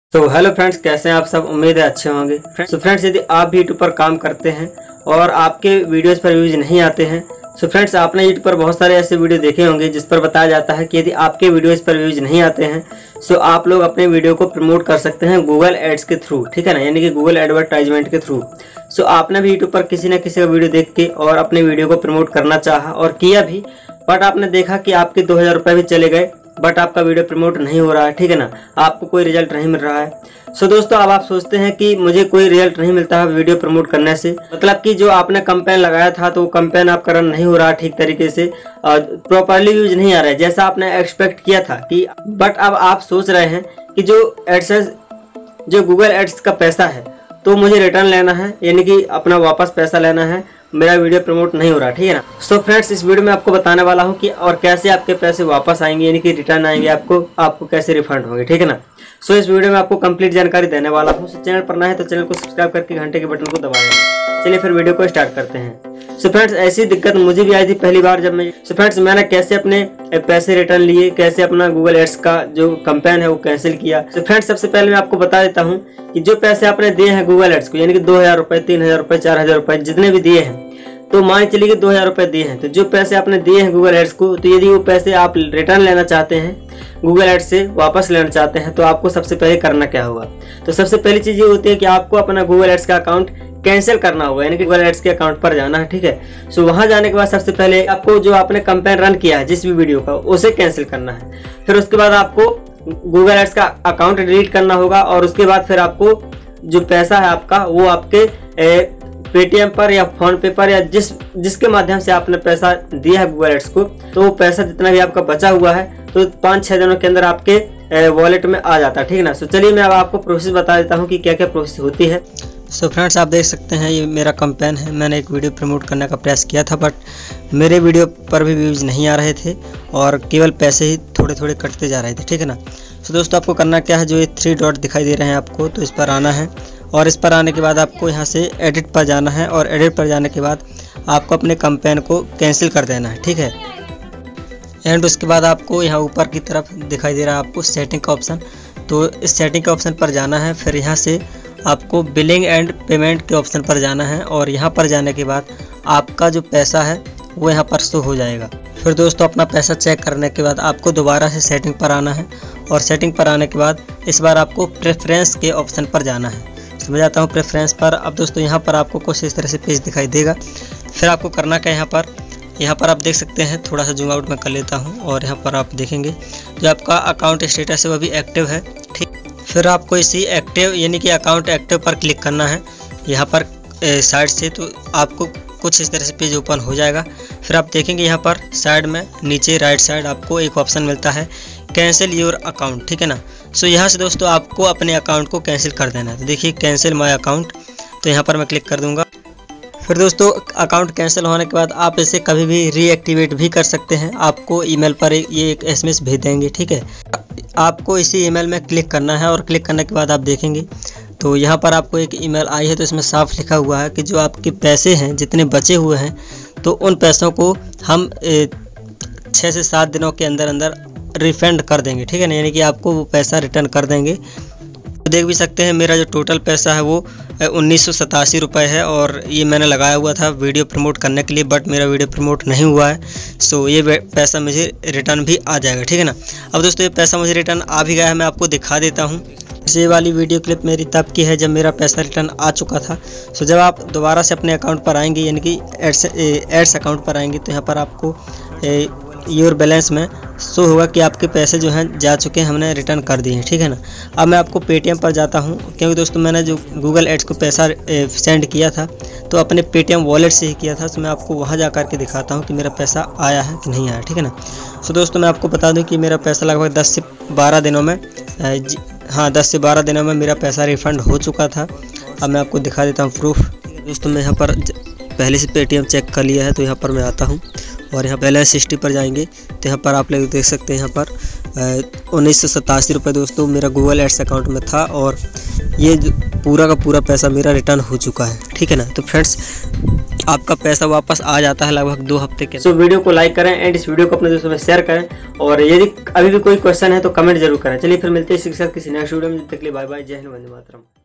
तो hello friends, कैसे हैं आप सब। उम्मीद है अच्छे होंगे। तो फ्रेंड्स, यदि आप भी यूट्यूब पर काम करते हैं और आपके वीडियोस पर व्यूज नहीं आते हैं, तो फ्रेंड्स आपने यूट्यूब पर बहुत सारे ऐसे वीडियो देखे होंगे जिस पर बताया जाता है कि यदि आपके वीडियोस पर व्यूज नहीं आते हैं तो आप लोग अपने वीडियो को प्रमोट कर सकते हैं गूगल एड्स के थ्रू, ठीक है ना, यानी कि गूगल एडवर्टाइजमेंट के थ्रू। सो आपने भी यूट्यूब पर किसी न किसी का वीडियो देख के और अपने वीडियो को प्रमोट करना चाहा और किया भी, बट आपने देखा कि आपके 2000 रुपये भी चले गए, बट आपका वीडियो प्रमोट नहीं हो रहा है, ठीक है ना, आपको कोई रिजल्ट नहीं मिल रहा है। सो दोस्तों, अब आप सोचते हैं कि मुझे कोई रिजल्ट नहीं मिलता है वीडियो प्रमोट करने से, मतलब कि जो आपने कैंपेन लगाया था तो वो कैंपेन आपका रन नहीं हो रहा ठीक तरीके से, प्रॉपरली यूज नहीं आ रहा है जैसा आपने एक्सपेक्ट किया था कि, बट अब आप सोच रहे हैं कि जो एडसेंस, जो गूगल एड्स का पैसा है तो मुझे रिटर्न लेना है, यानी कि अपना वापस पैसा लेना है, मेरा वीडियो प्रमोट नहीं हो रहा, ठीक है ना। सो फ्रेंड्स, इस वीडियो में आपको बताने वाला हूँ कि और कैसे आपके पैसे वापस आएंगे, यानी कि रिटर्न आएंगे, आपको कैसे रिफंड होंगे, ठीक है ना। सो इस वीडियो में आपको कंप्लीट जानकारी देने वाला हूँ। चैनल पर नया है तो चैनल को सब्सक्राइब करके घंटे के बटन को दबा देना। चलिए फिर वीडियो को स्टार्ट करते हैं। सो फ्रेंड्स, ऐसी दिक्कत मुझे भी आई थी पहली बार जब मैं, सो फ्रेंड्स मैंने कैसे अपने पैसे रिटर्न लिए, कैसे अपना गूगल एड्स का जो कैंपेन है वो कैंसिल किया। सो फ्रेंड्स, सबसे पहले मैं आपको बता देता हूँ कि जो पैसे आपने दिए हैं गूगल एड्स को, यानी कि 2000 रुपये, 3000 रुपये, 4000 रुपये, जितने भी दिए हैं, तो मान चलिए कि 2000 रुपये दिए हैं, तो जो पैसे आपने दिए हैं गूगल एड्स को, तो यदि वो पैसे आप रिटर्न लेना चाहते हैं, गूगल एड्स से वापस लेना चाहते हैं, तो आपको सबसे पहले करना क्या होगा। तो सबसे पहली चीज ये होती है कि आपको अपना गूगल एड्स का अकाउंट कैंसिल करना होगा, यानी कि गूगल एड्स के अकाउंट पर जाना है, ठीक है। सो वहां जाने के बाद सबसे पहले आपको जो आपने कैंपेन रन किया है जिस भी वीडियो का, उसे कैंसिल करना है। फिर उसके बाद आपको गूगल एड्स का अकाउंट डिलीट करना होगा और उसके बाद फिर आपको जो पैसा है आपका वो आपके पेटीएम पर या फोन पे पर या जिसके माध्यम से आपने पैसा दिया है गूगल एड्स को, तो वो पैसा जितना भी आपका बचा हुआ है तो 5-6 दिनों के अंदर आपके वॉलेट में आ जाता है, ठीक है ना। सो चलिए मैं अब आपको प्रोसेस बता देता हूँ कि क्या क्या प्रोसेस होती है। सो फ्रेंड्स, आप देख सकते हैं ये मेरा कैंपेन है। मैंने एक वीडियो प्रमोट करने का प्रयास किया था, बट मेरे वीडियो पर भी व्यूज नहीं आ रहे थे और केवल पैसे ही थोड़े थोड़े कटते जा रहे थे, ठीक है ना। सो दोस्तों, आपको करना क्या है, जो ये 3 डॉट दिखाई दे रहे हैं आपको, तो इस पर आना है और इस पर आने के बाद आपको यहाँ से एडिट पर जाना है और एडिट पर जाने के बाद आपको अपने कैंपेन को कैंसिल कर देना है, ठीक है। एंड उसके बाद आपको यहाँ ऊपर की तरफ दिखाई दे रहा है आपको सेटिंग का ऑप्शन, तो इस सेटिंग के ऑप्शन पर जाना है। फिर यहाँ से आपको बिलिंग एंड पेमेंट के ऑप्शन पर जाना है और यहाँ पर जाने के बाद आपका जो पैसा है वो यहाँ पर शो हो जाएगा। फिर दोस्तों, अपना पैसा चेक करने के बाद आपको दोबारा से सेटिंग पर आना है और सेटिंग पर आने के बाद इस बार आपको प्रेफरेंस के ऑप्शन पर जाना है। मैं जाता हूँ प्रेफरेंस पर। अब दोस्तों, यहाँ पर आपको कुछ इस तरह से पेज दिखाई देगा। फिर आपको करना क्या, यहाँ पर आप देख सकते हैं, थोड़ा सा जूम आउट मैं कर लेता हूँ और यहाँ पर आप देखेंगे जो आपका अकाउंट स्टेटस है वह भी एक्टिव है, ठीक। फिर आपको इसी एक्टिव यानी कि अकाउंट एक्टिव पर क्लिक करना है यहाँ पर साइड से, तो आपको कुछ इस तरह से पेज ओपन हो जाएगा। फिर आप देखेंगे यहाँ पर साइड में नीचे राइट साइड आपको एक ऑप्शन मिलता है कैंसिल योर अकाउंट, ठीक है ना। सो यहाँ से दोस्तों आपको अपने अकाउंट को कैंसिल कर देना है। तो देखिए कैंसिल माय अकाउंट, तो यहाँ पर मैं क्लिक कर दूंगा। फिर दोस्तों, अकाउंट कैंसिल होने के बाद आप इसे कभी भी रीएक्टिवेट भी कर सकते हैं। आपको ईमेल पर ये एक एसएमएस भेज देंगे, ठीक है। आपको इसी ईमेल में क्लिक करना है और क्लिक करने के बाद आप देखेंगे तो यहाँ पर आपको एक ईमेल आई है, तो इसमें साफ लिखा हुआ है कि जो आपके पैसे हैं जितने बचे हुए हैं, तो उन पैसों को हम 6 से 7 दिनों के अंदर रिफंड कर देंगे, ठीक है ना, यानी कि आपको वो पैसा रिटर्न कर देंगे। तो देख भी सकते हैं मेरा जो टोटल पैसा है वो 1987 रुपये है और ये मैंने लगाया हुआ था वीडियो प्रमोट करने के लिए, बट मेरा वीडियो प्रमोट नहीं हुआ है। सो ये पैसा मुझे रिटर्न भी आ जाएगा, ठीक है ना। अब दोस्तों, ये पैसा मुझे रिटर्न आ भी गया है, मैं आपको दिखा देता हूँ। ये वाली वीडियो क्लिप मेरी तब की है जब मेरा पैसा रिटर्न आ चुका था। सो जब आप दोबारा से अपने अकाउंट पर आएंगे, यानी कि एड्स अकाउंट पर आएंगे, तो यहाँ पर आपको योर बैलेंस में शो होगा कि आपके पैसे जो हैं जा चुके हैं, हमने रिटर्न कर दिए हैं, ठीक है ना। अब मैं आपको पेटीएम पर जाता हूं, क्योंकि दोस्तों मैंने जो गूगल एड्स को पैसा सेंड किया था तो अपने पेटीएम वॉलेट से ही किया था। तो मैं आपको वहां जा कर के दिखाता हूं कि मेरा पैसा आया है कि नहीं आया, ठीक है ना। सो दोस्तों, मैं आपको बता दूं कि मेरा पैसा लगभग 10 से 12 दिनों में 10 से 12 दिनों में मेरा पैसा रिफ़ंड हो चुका था। अब मैं आपको दिखा देता हूँ प्रूफ। दोस्तों, मैं यहाँ पर पहले से पेटीएम चेक कर लिया है, तो यहाँ पर मैं आता हूँ और यहाँ बैलेंस हिस्ट्री पर जाएंगे तो यहाँ पर आप लोग देख सकते हैं यहाँ पर 1987 रुपये दोस्तों मेरा गूगल एड्स अकाउंट में था और ये पूरा का पूरा पैसा मेरा रिटर्न हो चुका है, ठीक है ना। तो फ्रेंड्स, आपका पैसा वापस आ जाता है लगभग 2 हफ्ते के। सो वीडियो को लाइक करें एंड इस वीडियो को अपने दोस्तों में शेयर करें, और यदि अभी भी कोई क्वेश्चन है तो कमेंट जरूर करें। चलिए फिर मिलते हैं इसी के साथ किसी नेक्स्ट वीडियो में। जब तक के लिए बाय बाय, जय हिंद, वंदे मातरम।